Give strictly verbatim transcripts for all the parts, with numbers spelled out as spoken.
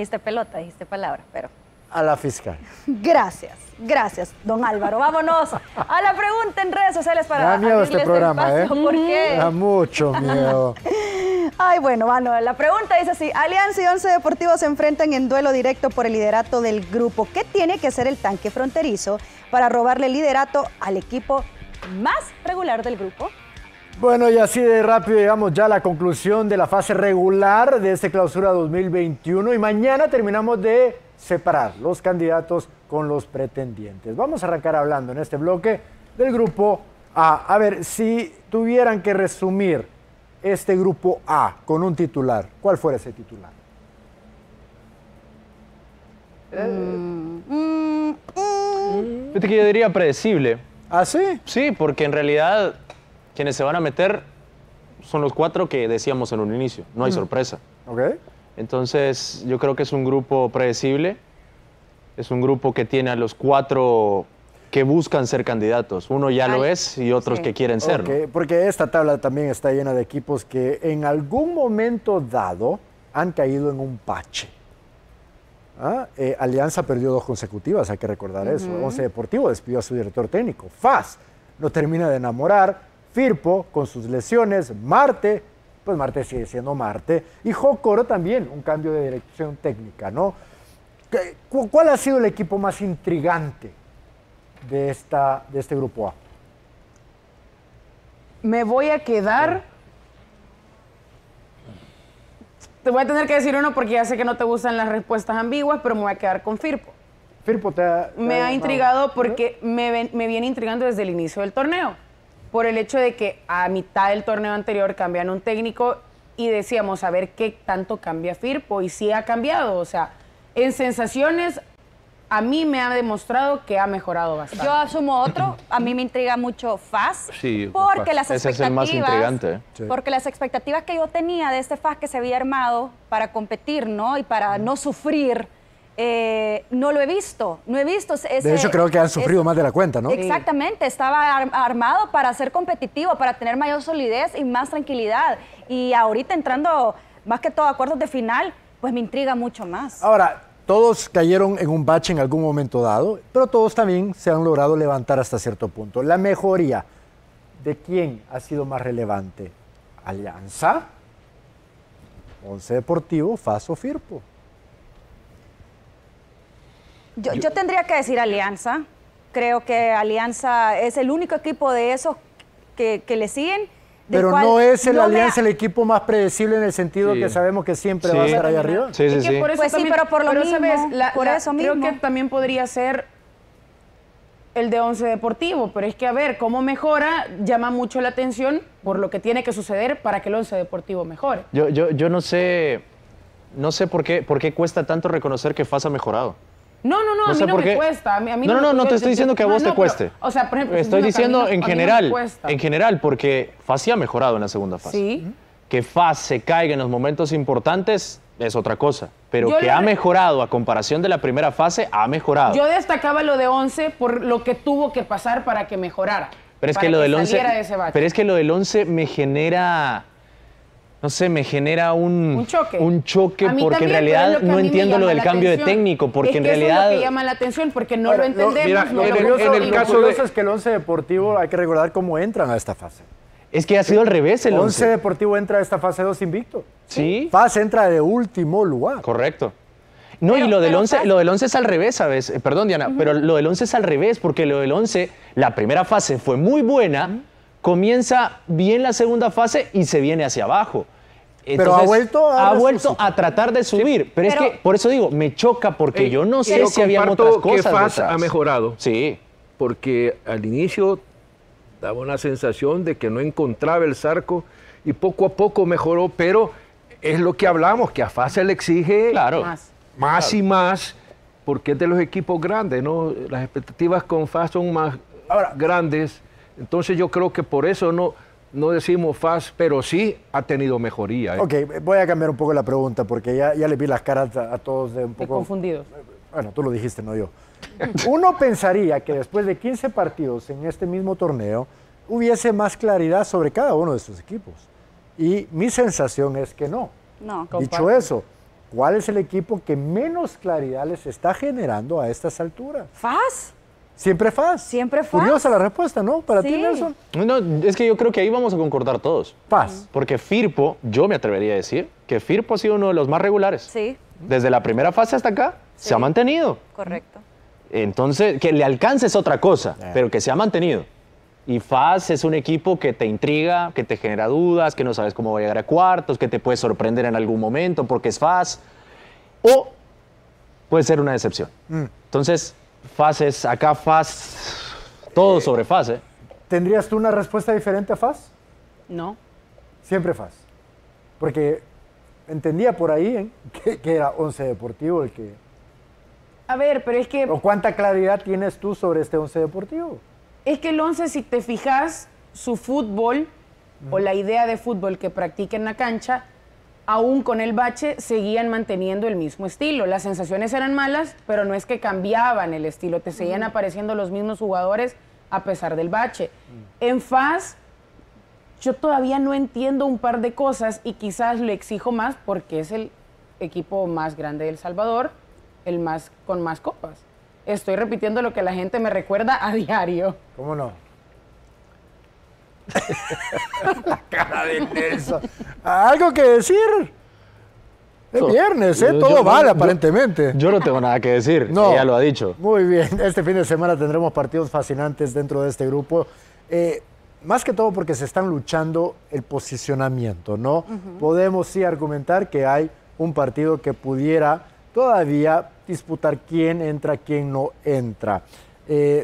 Dijiste pelota, dijiste palabra, pero... A la fiscal. Gracias, gracias, don Álvaro. Vámonos a la pregunta en redes sociales para... Me da miedo este programa, ¿eh? ¿Por qué? Me da mucho miedo. Ay, bueno, bueno, la pregunta dice así. Alianza y Once Deportivo se enfrentan en duelo directo por el liderato del grupo. ¿Qué tiene que hacer el tanque fronterizo para robarle el liderato al equipo más regular del grupo? Bueno, y así de rápido llegamos ya a la conclusión de la fase regular de este clausura dos mil veintiuno y mañana terminamos de separar los candidatos con los pretendientes. Vamos a arrancar hablando en este bloque del grupo A. A ver, si tuvieran que resumir este grupo A con un titular, ¿cuál fuera ese titular? Mm, mm, mm. Fíjate que yo diría predecible. ¿Ah, sí? Sí, porque en realidad quienes se van a meter son los cuatro que decíamos en un inicio. No hay mm. sorpresa. Ok. Entonces, yo creo que es un grupo predecible. Es un grupo que tiene a los cuatro que buscan ser candidatos. Uno ya Ay, lo es y otros sí. que quieren ser. Okay, ¿no? Porque esta tabla también está llena de equipos que en algún momento dado han caído en un bache. ¿Ah? Eh, Alianza perdió dos consecutivas, hay que recordar uh-huh. eso. Once Deportivo despidió a su director técnico. F A S no termina de enamorar. Firpo con sus lesiones. Marte, pues Marte sigue siendo Marte. Y Jocoro también, un cambio de dirección técnica, ¿no? ¿Cuál ha sido el equipo más intrigante de, esta, de este grupo A? Me voy a quedar... Te voy a tener que decir uno porque ya sé que no te gustan las respuestas ambiguas, pero me voy a quedar con Firpo. Firpo te ha... Te me ha, ha intrigado no. porque me, ven, me viene intrigando desde el inicio del torneo. Por el hecho de que a mitad del torneo anterior cambian un técnico y decíamos a ver qué tanto cambia Firpo. Y sí ha cambiado, o sea... En sensaciones, a mí me ha demostrado que ha mejorado bastante. Yo asumo otro. A mí me intriga mucho F A S. Sí, porque las Ese expectativas, es el más intrigante. Sí. Porque las expectativas que yo tenía de este F A S que se había armado para competir, ¿no? Y para no sufrir, eh, no lo he visto. No he visto ese, de hecho, creo que han sufrido ese, más de la cuenta, ¿no? Exactamente. Estaba ar armado para ser competitivo, para tener mayor solidez y más tranquilidad. Y ahorita entrando, más que todo, a cuartos de final, pues me intriga mucho más. Ahora, todos cayeron en un bache en algún momento dado, pero todos también se han logrado levantar hasta cierto punto. La mejoría, ¿de quién ha sido más relevante? ¿Alianza? ¿Once Deportivo? ¿F A S o Firpo? Yo, yo tendría que decir Alianza. Creo que Alianza es el único equipo de esos que, que le siguen. Pero no es el no Alianza me... el equipo más predecible en el sentido sí. que sabemos que siempre sí. va a estar ahí arriba. Sí, sí, sí. Por eso pues también, sí, pero por lo pero mismo, sabes, la, por la, eso creo mismo. que también podría ser el de Once Deportivo, pero es que a ver, cómo mejora llama mucho la atención por lo que tiene que suceder para que el Once Deportivo mejore. Yo, yo, yo no sé, no sé por qué, por qué cuesta tanto reconocer que F A S ha mejorado. No, no, no, no a mí no me qué. cuesta. A mí, a mí no, no, no, no yo, te estoy yo, diciendo que a vos no, te cueste. Pero, o sea, por ejemplo, estoy diciendo en general, no en general, porque F A S sí ha mejorado en la segunda fase. Sí. Que F A S se caiga en los momentos importantes es otra cosa, pero yo que le... ha mejorado a comparación de la primera fase, ha mejorado. Yo destacaba lo de Once por lo que tuvo que pasar para que mejorara. Pero es que lo del Once, pero es que lo del Once me genera, no sé, me genera un, un choque, un choque porque también, en realidad no entiendo lo del cambio atención. de técnico, porque es que en realidad... eso es lo que llama la atención, porque no Ahora, lo entendemos. Mira, no lo lo curioso, en el lo caso curioso de... es que el Once Deportivo, hay que recordar cómo entran a esta fase. Es que ha sido al revés el Once. Once Deportivo entra a esta fase dos invicto. Sí. F A S entra de último lugar. Correcto. No, pero, y lo del, once, F A S... lo del Once es al revés, ¿sabes? Eh, perdón, Diana, uh-huh. pero lo del Once es al revés, porque lo del Once, la primera fase fue muy buena, uh-huh. comienza bien la segunda fase y se viene hacia abajo. Entonces, pero ha vuelto a, ha vuelto a tratar de subir. Sí, pero, pero es que, por eso digo, me choca, porque eh, yo no sé si había otras cosas que F A S ha mejorado. Sí. Porque al inicio daba una sensación de que no encontraba el Zarco y poco a poco mejoró, pero es lo que hablamos, que a F A S le exige claro. más, más claro. y más, porque es de los equipos grandes, ¿no? Las expectativas con F A S son más Ahora, grandes, entonces yo creo que por eso no, no decimos F A S, pero sí ha tenido mejoría. ¿eh? Ok, voy a cambiar un poco la pregunta, porque ya, ya le vi las caras a, a todos de un poco... De confundidos. Bueno, tú lo dijiste, no yo. Uno pensaría que después de quince partidos en este mismo torneo hubiese más claridad sobre cada uno de sus equipos. Y mi sensación es que no. No. Dicho eso, ¿cuál es el equipo que menos claridad les está generando a estas alturas? F A S. Siempre F A S. Siempre F A S. Curiosa la respuesta, ¿no? Para Sí. ti, Nelson. No, es que yo creo que ahí vamos a concordar todos. F A S. Porque Firpo, yo me atrevería a decir que Firpo ha sido uno de los más regulares. Sí, Desde la primera fase hasta acá, Sí. se ha mantenido. correcto. Entonces, que le alcance es otra cosa, Eh. pero que se ha mantenido. Y F A S es un equipo que te intriga, que te genera dudas, que no sabes cómo va a llegar a cuartos, que te puede sorprender en algún momento porque es F A S. O puede ser una decepción. Mm. Entonces, F A S es acá F A S, todo sobre F A S. ¿eh? ¿Tendrías tú una respuesta diferente a F A S? No. Siempre F A S. Porque entendía por ahí ¿eh? que, que era Once Deportivo el que... A ver, pero es que... ¿O cuánta claridad tienes tú sobre este Once Deportivo? Es que el Once, si te fijas, su fútbol o la idea de fútbol que practica en la cancha, aún con el bache, seguían manteniendo el mismo estilo. Las sensaciones eran malas, pero no es que cambiaban el estilo, te seguían apareciendo los mismos jugadores a pesar del bache. En F A S, yo todavía no entiendo un par de cosas y quizás le exijo más porque es el equipo más grande de El Salvador, el más con más copas. Estoy repitiendo lo que la gente me recuerda a diario. ¿Cómo no? La cara de Nelson. ¿Algo que decir? Es No, viernes, ¿eh? yo- Todo yo- vale, yo- aparentemente. Yo no tengo nada que decir, No. ella lo ha dicho. Muy bien, este fin de semana tendremos partidos fascinantes dentro de este grupo. Eh, más que todo porque se están luchando el posicionamiento, ¿no? Podemos sí argumentar que hay un partido que pudiera todavía disputar quién entra, quién no entra. Eh,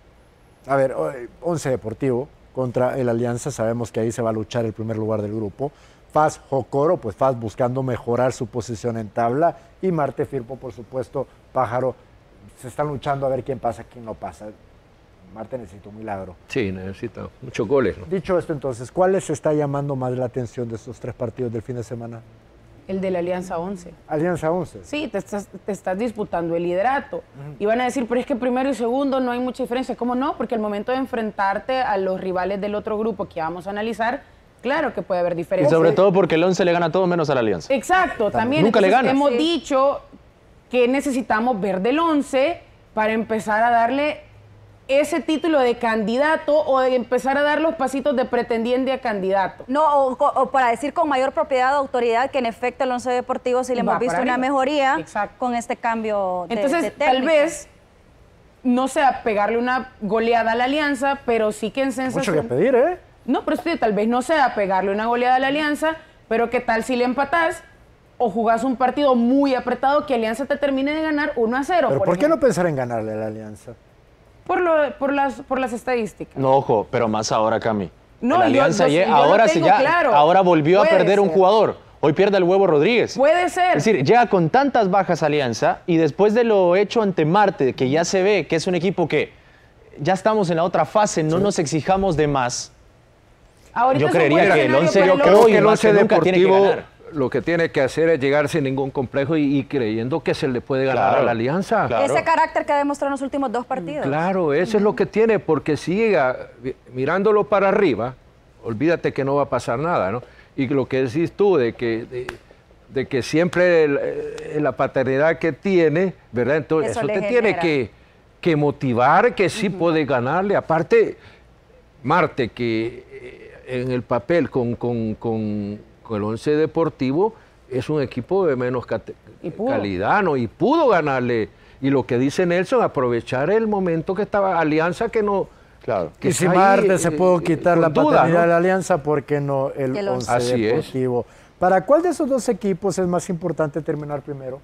a ver, eh, Once Deportivo contra el Alianza, sabemos que ahí se va a luchar el primer lugar del grupo. F A S Jocoro, pues F A S buscando mejorar su posición en tabla, y Marte Firpo, por supuesto, Pájaro, se están luchando a ver quién pasa, quién no pasa. Marte necesita un milagro. Sí, necesita muchos goles, ¿no? Dicho esto, entonces, ¿cuál les está llamando más la atención de estos tres partidos del fin de semana? El de la Alianza once. Alianza once. Sí, te estás, te estás disputando el liderato. Y van a decir, pero es que primero y segundo no hay mucha diferencia. ¿Cómo no? Porque al momento de enfrentarte a los rivales del otro grupo que vamos a analizar, claro que puede haber Y diferencia. sobre todo porque el once le gana todo menos a la Alianza. Exacto, también. Nunca le Entonces, ganas. hemos Sí. dicho que necesitamos ver del once para empezar a darle ese título de candidato o de empezar a dar los pasitos de pretendiente a candidato. No, o, o para decir con mayor propiedad o autoridad que en efecto el Once Deportivo sí le Va hemos visto para una arriba. mejoría Exacto. con este cambio de, Entonces, de tal técnico. vez no sea pegarle una goleada a la Alianza, pero sí que en Mucho sensación... que pedir, ¿eh? No, pero sí, tal vez no sea pegarle una goleada a la Alianza, pero qué tal si le empatás o jugás un partido muy apretado que Alianza te termine de ganar uno a cero. Pero ¿por, qué ejemplo. no pensar en ganarle a la Alianza? Por, lo, por, las, por las estadísticas. No, ojo, pero más ahora, Cami. No, la yo- Alianza yo- ye- yo lo ahora sí tengo ya, claro. ahora volvió a Puede perder un ser. jugador. Hoy pierde el Huevo Rodríguez. Puede ser. Es decir, llega con tantas bajas Alianza y después de lo hecho ante Marte, que ya se ve que es un equipo que ya estamos en la otra fase, no nos exijamos de más. Ahorita yo es un creería buen que el escenario once para yo el creo once. que el el once Once nunca tiene que Deportivo ganar. lo que tiene que hacer es llegar sin ningún complejo y, y creyendo que se le puede ganar Claro, a la Alianza. claro. Ese carácter que ha demostrado en los últimos dos partidos. Claro, eso es lo que tiene, porque si llega vi- mirándolo para arriba, olvídate que no va a pasar nada, ¿no? Y lo que decís tú, de que, de, de que siempre el- eh, la paternidad que tiene, ¿verdad? Entonces Eso eso, le te tiene genera. que, que motivar que sí puede ganarle. Aparte, Marte, que eh, en el papel con, con, con, con el Once Deportivo es un equipo de menos cate- Y pudo. calidad, ¿no? Y pudo ganarle. Y lo que dice Nelson, aprovechar el momento que estaba Alianza, que no... Claro. que Y si está ahí, Marte se eh, pudo quitar con la duda, paternidad ¿no? de la Alianza, ¿por qué no el El Once once. Así es. Deportivo? ¿Para cuál de esos dos equipos es más importante terminar primero?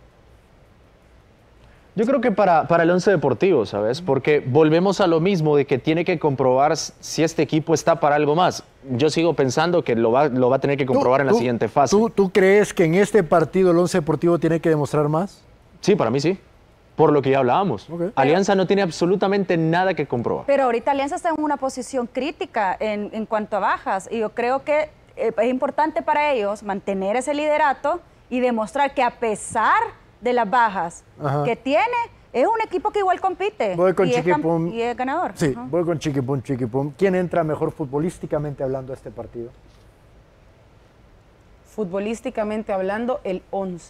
Yo creo que para, para el Once Deportivo, ¿sabes? Porque volvemos a lo mismo de que tiene que comprobar si este equipo está para algo más. Yo sigo pensando que lo va, lo va a tener que comprobar ¿Tú- en la tú- siguiente fase. ¿tú, ¿Tú crees que en este partido el Once Deportivo tiene que demostrar más? Sí, para mí sí. Por lo que ya hablábamos. Ok. Alianza no tiene absolutamente nada que comprobar. Pero ahorita Alianza está en una posición crítica en, en cuanto a bajas y yo creo que eh, es importante para ellos mantener ese liderato y demostrar que a pesar de las bajas Ajá. que tiene, es un equipo que igual compite Voy con y, es cam- Chiquipum. y es ganador. Sí, Ajá. voy con Chiquipum, Chiquipum. ¿Quién entra mejor futbolísticamente hablando a este partido? Futbolísticamente hablando, el once.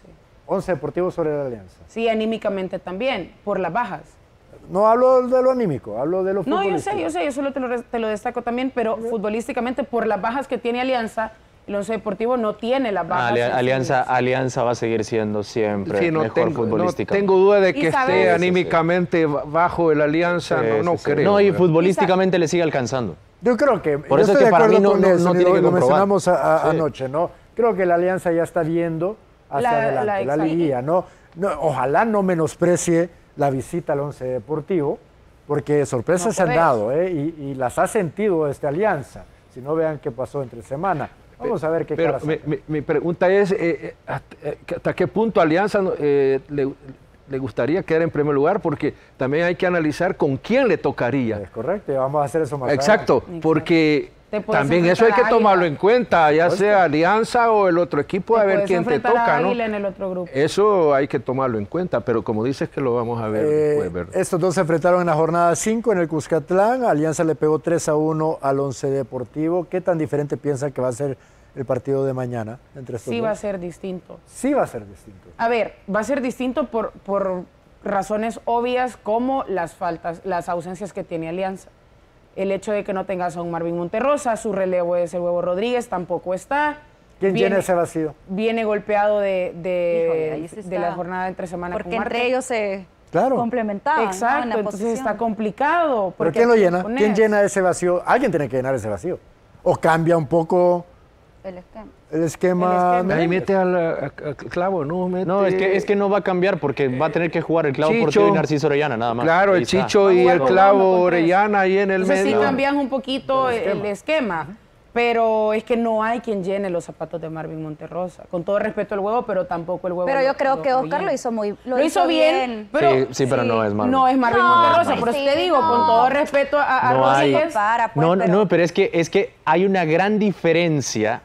Once Deportivo sobre la Alianza. Sí, anímicamente también, por las bajas. No hablo de lo anímico, hablo de lo No, yo futbolístico. sé, yo sé, yo solo te lo, te lo destaco también, pero futbolísticamente, por las bajas que tiene Alianza, el Once Deportivo no tiene las bajas. Ali- en su Alianza, división. Alianza va a seguir siendo siempre Sí, no mejor tengo, no futbolísticamente. tengo duda de que Y esté sabes- Sí, sí, anímicamente bajo el Alianza, Sí, no, no sí, sí. creo. No, y ¿verdad? futbolísticamente le sigue alcanzando. Yo creo que, Por yo eso estoy es que de para acuerdo mí no- con no- eso, no y tiene lo, que lo comprobar. mencionamos a- a- Sí. anoche, ¿no? Creo que la Alianza ya está viendo hacia La- adelante, la- la, exacto. liguilla, ¿no? No, ojalá no menosprecie la visita al Once Deportivo, porque sorpresas No se han podés. dado, ¿eh? Y, y las ha sentido esta Alianza. Si no, vean qué pasó entre semana. Vamos a ver qué Pero cara mi, saca. mi- mi pregunta es, eh, eh, hasta, eh, ¿hasta qué punto Alianza eh, le, le gustaría quedar en primer lugar? Porque también hay que analizar con quién le tocaría. Es correcto, y vamos a hacer eso más Exacto, Exacto. porque Te puedes también eso hay que enfrentar a tomarlo Águila. en cuenta, ya sea Alianza o el otro equipo, Te a ver puedes quién te enfrentar a toca, ¿no? Águila en el otro grupo. Eso hay que tomarlo en cuenta, pero como dices que lo vamos a ver Eh, después, ¿verdad? estos dos se enfrentaron en la jornada cinco en el Cuscatlán. Alianza le pegó tres a uno al Once Deportivo. ¿Qué tan diferente piensan que va a ser el partido de mañana entre estos Sí dos? va a ser distinto. Sí va a ser distinto. A ver, va a ser distinto por, por razones obvias como las faltas, las ausencias que tiene Alianza. El hecho de que no tengas a un Marvin Monterrosa, su relevo es el Huevo Rodríguez, tampoco está. ¿Quién Viene- llena ese vacío? Viene golpeado de, de, Híjole, ahí sí de está. la jornada entre semana Porque con Marte. entre ellos se Claro. complementaban. ¿no? Exacto, en la entonces posición. está complicado. ¿Pero porque quién lo aquí llena? pones- ¿Quién llena ese vacío? Alguien tiene que llenar ese vacío. O cambia un poco El esquema. el esquema. El esquema. Ahí mete al a- a- clavo, ¿no? Mete- No, es que, es que no va a cambiar porque va a tener que jugar el clavo Chicho. Portillo y Narciso Orellana, nada más. Claro, Ahí el está. Chicho Va a y jugar el con clavo uno, con tres. Orellana ahí en el Entonces sí medio. cambian un poquito El el esquema. el esquema. Pero es que no hay quien llene los zapatos de Marvin Monterrosa. Con todo respeto al Huevo, pero tampoco el Huevo. Pero lo- yo creo lo- que lo Oscar lo llena. hizo muy Lo, hizo bien, pero, Sí, sí, pero no es Marvin. No es Marvin No, Monterrosa, pues por eso sí, te digo, no. con todo respeto a, a No hay- Rodríguez. Para, pues, no, pero- no, pero es que, es que hay una gran diferencia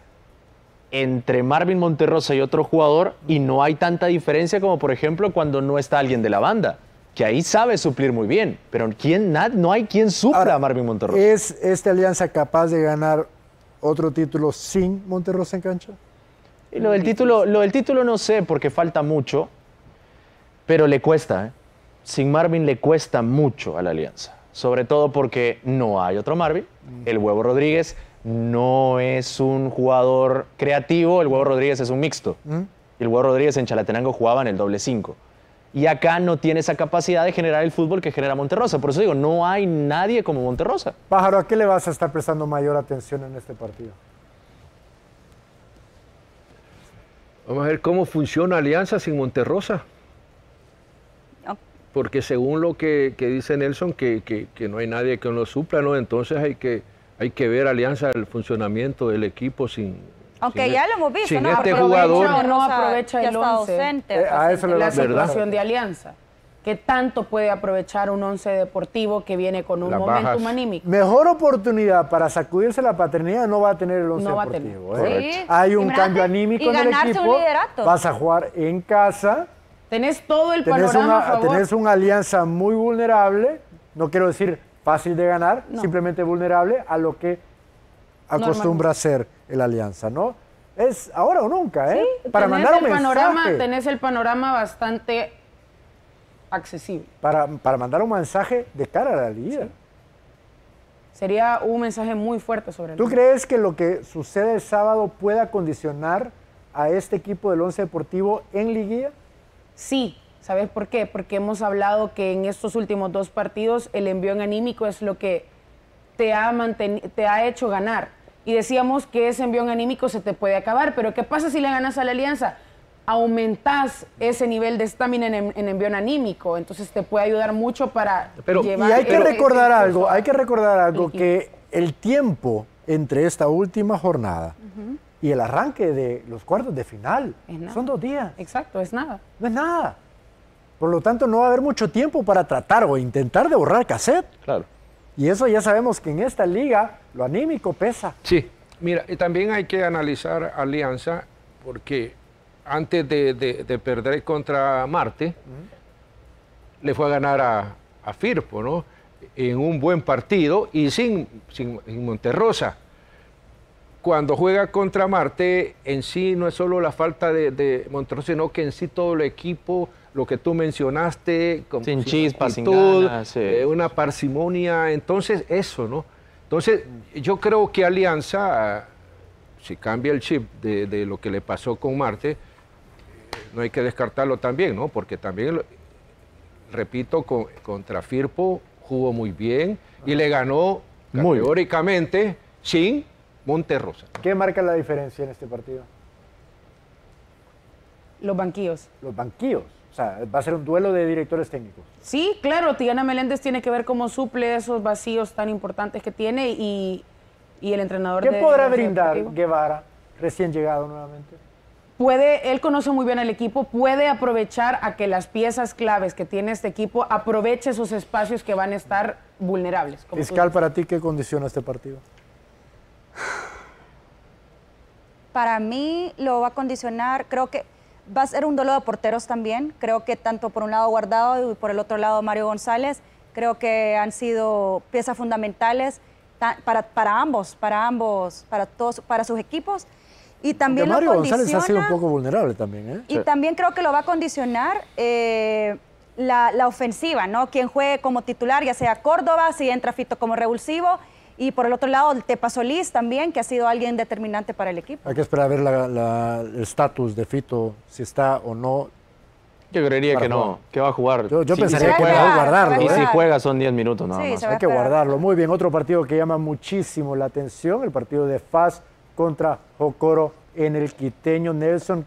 entre Marvin Monterrosa y otro jugador y no hay tanta diferencia como, por ejemplo, cuando no está alguien de la banda, que ahí sabe suplir muy bien, pero ¿quién, nad- no hay quien supla Ahora, a Marvin Monterrosa. ¿Es esta Alianza capaz de ganar otro título sin Monterrosa en cancha? Y lo del título, lo del título no sé porque falta mucho, pero le cuesta, ¿eh? Sin Marvin le cuesta mucho a la Alianza, sobre todo porque no hay otro Marvin. El Huevo Rodríguez no es un jugador creativo, el Huevo Rodríguez es un mixto. Y el Huevo Rodríguez en Chalatenango jugaba en el doble cinco. Y acá no tiene esa capacidad de generar el fútbol que genera Monterrosa. Por eso digo, no hay nadie como Monterrosa. Pájaro, ¿a qué le vas a estar prestando mayor atención en este partido? Vamos a ver cómo funciona Alianza sin Monterrosa. No. Porque según lo que, que dice Nelson, que, que- que no hay nadie que lo supla, ¿no? Entonces hay que, hay que ver Alianza, el funcionamiento del equipo sin... Aunque sin ya e- lo hemos visto, sin ¿no? este Aprovecha jugador. o No aprovecha ya el está once. ausente, Eh, a eso le La va a ¿verdad? situación de Alianza. ¿Qué tanto puede aprovechar un once deportivo que viene con un Las momentum bajas. anímico? Mejor oportunidad para sacudirse la paternidad no va a tener el Once No va a Deportivo. tener. ¿eh? Sí. Hay un Imagínate, cambio anímico y en el ganarse un equipo. liderato. Vas a jugar en casa. Tenés todo el Tenés panorama a una, favor. tenés una alianza muy vulnerable. No quiero decir fácil de ganar, No. simplemente vulnerable a lo que acostumbra ser el alianza, ¿no? Es ahora o nunca, ¿eh? Sí, para tenés mandar un el panorama, mensaje. tenés el panorama bastante accesible. Para, para mandar un mensaje de cara a la liga. Sería un mensaje muy fuerte sobre el ¿Tú crees que lo que sucede el sábado pueda condicionar a este equipo del Once Deportivo en liguilla? Sí, ¿sabes por qué? Porque hemos hablado que en estos últimos dos partidos el envión anímico es lo que te ha, manten- te ha hecho ganar. Y decíamos que ese envión anímico se te puede acabar, pero ¿qué pasa si le ganas a la Alianza? Aumentás ese nivel de estamina en, en envión anímico, entonces te puede ayudar mucho para Pero- llevar... Y hay que ese- recordar ese algo, impulso. hay que recordar algo, Y- y- que el tiempo entre esta última jornada y el arranque de los cuartos de final Es nada. son dos días, Exacto, es nada. no es nada. Por lo tanto, no va a haber mucho tiempo para tratar o intentar de borrar cassette. Claro. Y eso ya sabemos que en esta liga lo anímico pesa. Sí, mira, y también hay que analizar Alianza porque antes de, de- de perder contra Marte, le fue a ganar a, a Firpo, ¿no? En un buen partido y sin, sin, sin Monterrosa. cuando juega contra Marte, en sí no es solo la falta de, de Monterroso, sino que en sí todo el equipo, lo que tú mencionaste, con, sin chispas, sin actitud, ganas, sí. eh, una parsimonia, entonces eso, ¿no? Entonces yo creo que Alianza, si cambia el chip de, de lo que le pasó con Marte, no hay que descartarlo también, ¿no? Porque también, repito, con, contra Firpo jugó muy bien y le ganó Muy categóricamente sin Monterrosa. ¿Qué marca la diferencia en este partido? Los banquillos. Los banquillos. O sea, va a ser un duelo de directores técnicos. Sí, claro, Tiana Meléndez tiene que ver cómo suple esos vacíos tan importantes que tiene y, y el entrenador ¿Qué de podrá Once brindar Deportivo. Guevara, recién llegado nuevamente? Puede, él conoce muy bien al equipo, puede aprovechar a que las piezas claves que tiene este equipo aproveche esos espacios que van a estar vulnerables. como tú Fiscal, dices. para ti, ¿qué condiciona este partido? Para mí lo va a condicionar, creo que va a ser un duelo de porteros también. Creo que tanto por un lado Guardado y por el otro lado Mario González, creo que han sido piezas fundamentales ta- para, para ambos, para ambos, para todos, para sus equipos. Y también Porque Mario lo González ha sido un condiciona- poco vulnerable también, ¿eh? Y también creo que lo va a condicionar eh, la, la ofensiva, ¿no? Quien juegue como titular, ya sea Córdoba, si entra Fito como revulsivo. Y por el otro lado, el Tepa Solís también, que ha sido alguien determinante para el equipo. Hay que esperar a ver la- la- el estatus de Fito, si está o no. Yo creería Para que no, jugar. que va a jugar. Yo, yo Sí, pensaría se va que a mejor esperar, guardarlo. se va a Y ¿eh? si esperar. juega son diez minutos nada Sí, más. se va Hay a que esperar. guardarlo. Muy bien, otro partido que llama muchísimo la atención, el partido de F A S contra Jocoro en el quiteño. Nelson,